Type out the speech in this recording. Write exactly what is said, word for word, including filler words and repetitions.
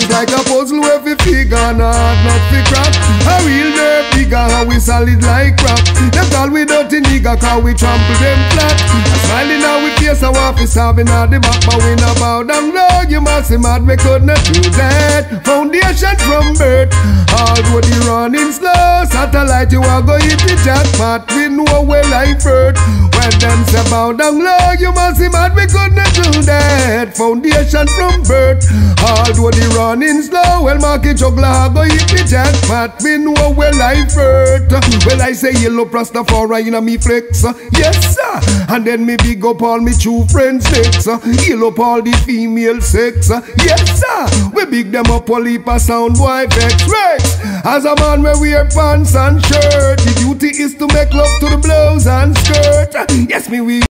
is like a puzzle where we figure not, not fi crack. A real nerve bigger, how we solid like crap. Them call we dirty nigga, cause we trample them flat. A smiling now we face a waff is stabbing at the back, but we not bow down low. You must be mad, we could not do that. Foundation from birth, although the running slow. Satellite you are go hit the jackpot, we know where life hurt. When them say bow down low, you must be mad, we could not do that. Foundation from birth, although the running slow. Well, market juggler go hit the jackpot, we know where life hurt. Well, I say yellow Rastafari in a me flex, yes sir. And then me big up all me true friends next. Heal up all the female sex, yes sir. We big them up all heap a sound boy vex Rex. As a man we wear pants and shirt, the duty is to make love to the blouse and skirt. Yes me we